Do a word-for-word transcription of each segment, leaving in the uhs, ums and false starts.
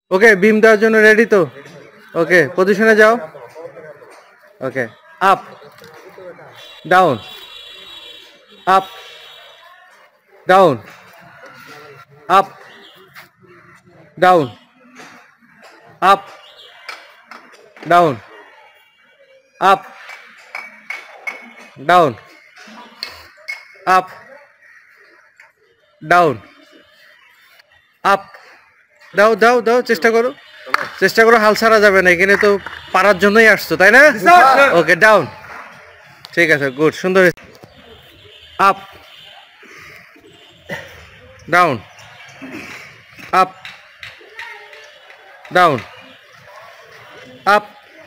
ওকে বিম দেওয়ার জন্য রেডি তো? ওকে পজিশনে যাও। Okay up down up down up down up down up down up down up দাও দাও দাও চেষ্টা করো চেষ্টা করো হাল ছাড়া যাবে না, এখানে তো পারার জন্যই আসছো তাই না? ওকে ডাউন, ঠিক আছে গুড, সুন্দর। Up down up down up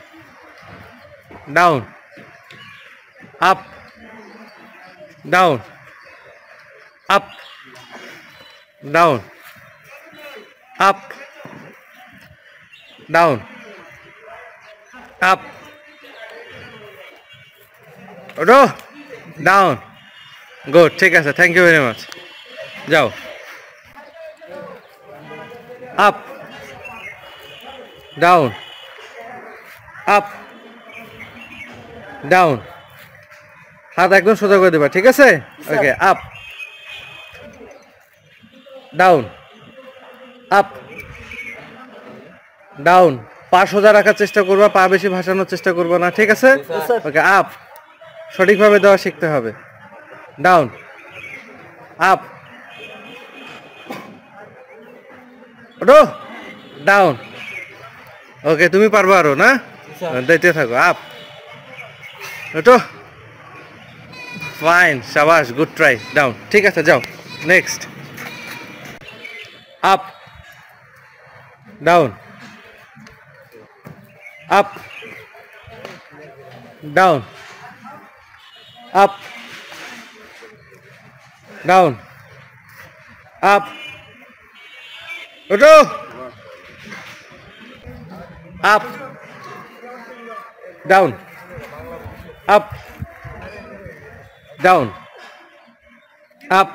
down up down up down up down up ওঠো ডাউন, গুড, ঠিক আছে, থ্যাংক ইউ ভেরি মাচ। যাও আপ ডাউন আপ ডাউন, হাত একদম সোজা করে দেবা, ঠিক আছে? Okay up down up down, পা সোজা রাখার চেষ্টা করবা, পা বেশি ভাসানোর চেষ্টা করবা না, ঠিক আছে? ওকে আপ, সঠিকভাবে দেওয়া শিখতে হবে। ডাউন আপ ওঠো ডাউন, ওকে তুমি পারবা আরো না, দিতে থাকো। আপ ওঠো, ফাইন, শাবাশ, গুড ট্রাই। ডাউন, ঠিক আছে, যাও next. Up down up down up down up ওঠো up down up down up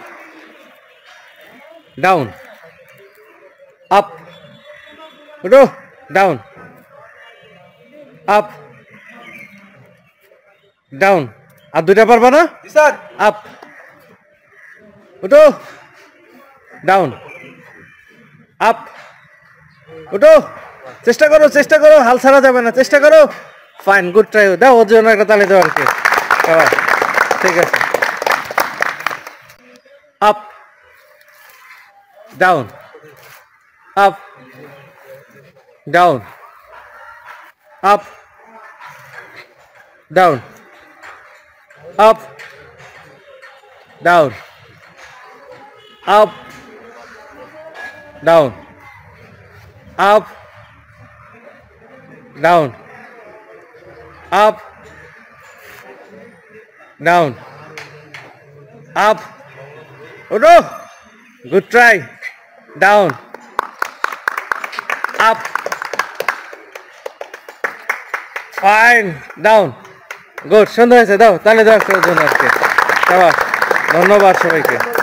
down up ওঠো ডাউন আপ ডাউন, আর দুইটা পারবা না? আপ ওঠো ডাউন আপ ওঠো, চেষ্টা করো চেষ্টা করো, হাল ছাড়া যাবে না, চেষ্টা করো। Fine, good try. দাও ওর জন্য একটা তালি দাও আর কি, ঠিক আছে। Up down up down up down up down up down up down up down up ওঠো, good try. Down up fine, down, good, সুন্দর হয়েছে। দাও তাহলে দাও জন্য আজকে, ধন্যবাদ সবাইকে।